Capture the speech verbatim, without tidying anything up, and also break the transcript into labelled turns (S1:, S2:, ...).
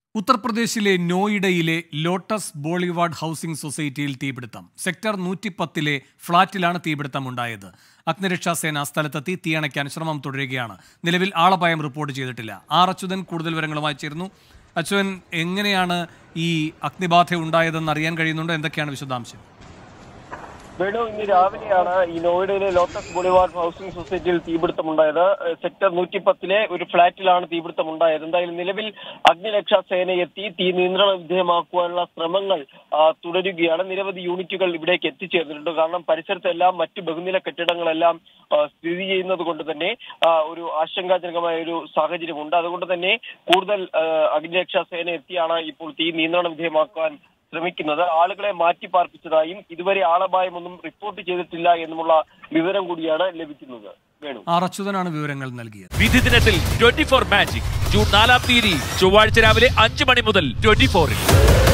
S1: ഉത്തർപ്രദേശിലെ നോയിഡയിലെ lotus ബോളിവാർഡ് housing സൊസൈറ്റിയിൽ തീപിടുത്തം. സെക്ടർ നൂറ്റി പത്തിലെ ഫ്ളാറ്റിലാണ് തീപിടുത്തം ഉണ്ടായത്. അഗ്നിരക്ഷാസേന സ്ഥലത്തെത്തി തീയണയ്ക്കാൻ ശ്രമം തുടരുകയാണ്. നിലവിൽ ആളപായം റിപ്പോർട്ട് ചെയ്തിട്ടില്ല. ആർ അച്യുതൻ കൂടുതൽ വിവരങ്ങളുമായി ചേരുന്നു. അച്യുതൻ, എങ്ങനെയാണ് ഈ അഗ്നിബാധ ഉണ്ടായതെന്ന് അറിയാൻ കഴിയുന്നുണ്ടോ? എന്തൊക്കെയാണ് വിശദാംശം?
S2: വേണു, ഇന്ന് രാവിലെയാണ് ഈ നോയിഡയിലെ ലോട്ടസ് ബോളിവാർഡ് ഹൗസിംഗ് സൊസൈറ്റിയിൽ തീപിടുത്തമുണ്ടായത്. സെക്ടർ നൂറ്റി പത്തിലെ ഒരു ഫ്ളാറ്റിലാണ് തീപിടുത്തമുണ്ടായത്. എന്തായാലും നിലവിൽ അഗ്നിരക്ഷാ സേന എത്തി തീ നിയന്ത്രണ വിധേയമാക്കുവാനുള്ള ശ്രമങ്ങൾ തുടരുകയാണ്. നിരവധി യൂണിറ്റുകൾ ഇവിടേക്ക് എത്തിച്ചേർന്നിട്ടുണ്ട്. കാരണം പരിസരത്തെല്ലാം മറ്റു ബഹുനില കെട്ടിടങ്ങളെല്ലാം സ്ഥിതി ചെയ്യുന്നത് കൊണ്ട് തന്നെ ഒരു ആശങ്കാജനകമായ ഒരു സാഹചര്യമുണ്ട്. അതുകൊണ്ട് തന്നെ കൂടുതൽ അഗ്നിരക്ഷാ സേന എത്തിയാണ് ഇപ്പോൾ തീ നിയന്ത്രണ വിധേയമാക്കാൻ ശ്രമിക്കുന്നത്. ആളുകളെ മാറ്റിപ്പാർപ്പിച്ചതായും ഇതുവരെ ആളപായമൊന്നും റിപ്പോർട്ട് ചെയ്തിട്ടില്ല എന്നുമുള്ള വിവരം കൂടിയാണ് ലഭിക്കുന്നത്. വേണു,
S1: ആർ അച്യുതനാണ് വിവരങ്ങൾ നൽകിയത്.
S3: വിധി ദിനത്തിൽ ട്വന്റി ഫോർ മാജിക് ജൂൺ നാലാം തീയതി ചൊവ്വാഴ്ച രാവിലെ അഞ്ചു മണി മുതൽ ട്വന്റി ഫോറിൽ.